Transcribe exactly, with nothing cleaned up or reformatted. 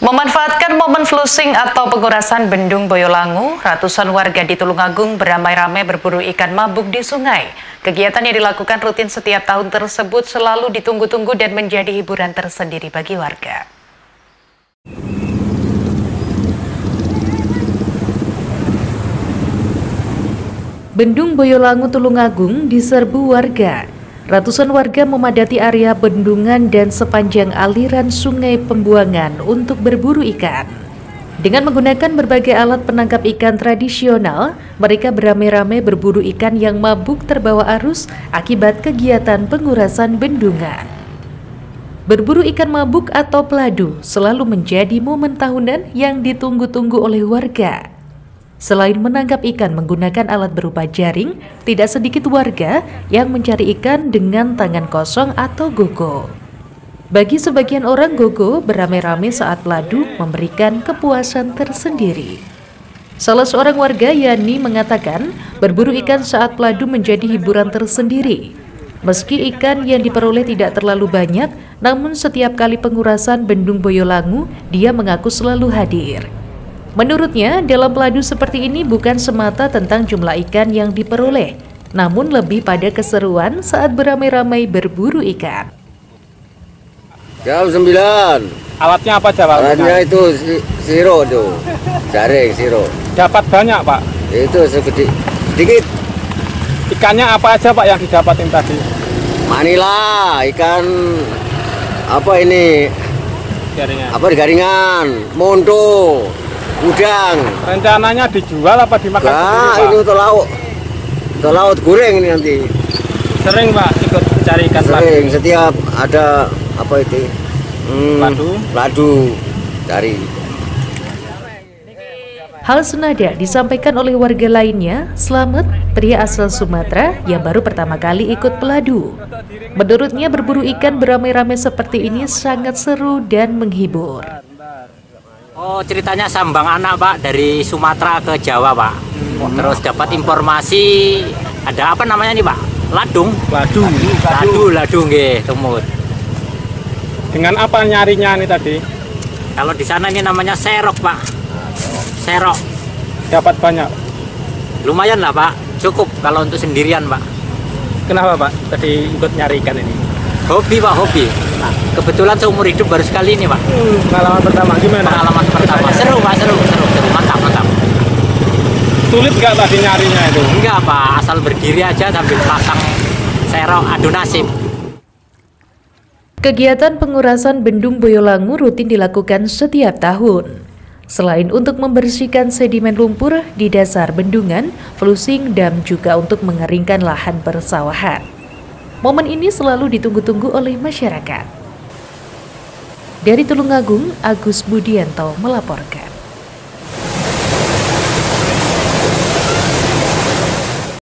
Memanfaatkan momen flusing atau pengurasan Bendung Boyolangu, ratusan warga di Tulungagung beramai-ramai berburu ikan mabuk di sungai. Kegiatan yang dilakukan rutin setiap tahun tersebut selalu ditunggu-tunggu dan menjadi hiburan tersendiri bagi warga. Bendung Boyolangu Tulungagung diserbu warga. Ratusan warga memadati area bendungan dan sepanjang aliran sungai pembuangan untuk berburu ikan. Dengan menggunakan berbagai alat penangkap ikan tradisional, mereka beramai-ramai berburu ikan yang mabuk terbawa arus akibat kegiatan pengurasan bendungan. Berburu ikan mabuk atau peladu selalu menjadi momen tahunan yang ditunggu-tunggu oleh warga. Selain menangkap ikan menggunakan alat berupa jaring, tidak sedikit warga yang mencari ikan dengan tangan kosong atau gogo. Bagi sebagian orang, gogo beramai-ramai saat peladu memberikan kepuasan tersendiri. Salah seorang warga, Yani, mengatakan berburu ikan saat peladu menjadi hiburan tersendiri. Meski ikan yang diperoleh tidak terlalu banyak, namun setiap kali pengurasan Bendung Boyolangu, dia mengaku selalu hadir. Menurutnya, dalam peladu seperti ini bukan semata tentang jumlah ikan yang diperoleh, namun lebih pada keseruan saat beramai-ramai berburu ikan. Jam sembilan. Alatnya apa aja, Pak? Alatnya itu siro tuh, jaring siro. Dapat banyak, Pak? Itu sedikit. sedikit. Ikannya apa aja, Pak, yang didapatin tadi? Manila, ikan apa ini? Garingan. Apa di garingan? Mondo. Udang. Rencananya dijual apa dimakan nah, sendiri, Pak? Ini untuk lauk. Untuk lauk goreng ini nanti. Sering, Pak, ikut cari ikan peladu? Sering, setiap ada apa itu? Hmm, peladu? Peladu, cari. Hal senada disampaikan oleh warga lainnya, Slamet, pria asal Sumatera yang baru pertama kali ikut peladu. Menurutnya berburu ikan beramai-ramai seperti ini sangat seru dan menghibur. Oh, ceritanya sambang anak, Pak, dari Sumatera ke Jawa, Pak. Hmm. Terus dapat informasi ada apa namanya nih, Pak? Ladung. Ladu. Ladu, ladu nggih, tumut. Dengan apa nyarinya nih tadi? Kalau di sana ini namanya serok, Pak. Serok. Dapat banyak. Lumayan lah, Pak. Cukup kalau untuk sendirian, Pak. Kenapa, Pak? Tadi ikut nyari ikan ini? Hobi, Pak, hobi. Nah, kebetulan seumur hidup baru sekali ini, Pak. Hmm, pengalaman pertama gimana? Pengalaman pertama. Seru, Pak, seru, seru, seru. Mantap, mantap. Sulit nggak tadi nyarinya itu? Enggak, Pak. Asal berdiri aja sambil pasang serok adu nasib. Kegiatan pengurasan Bendung Boyolangu rutin dilakukan setiap tahun. Selain untuk membersihkan sedimen lumpur di dasar bendungan, flusing, dan juga untuk mengeringkan lahan persawahan. Momen ini selalu ditunggu-tunggu oleh masyarakat. Dari Tulungagung, Agus Budianto melaporkan.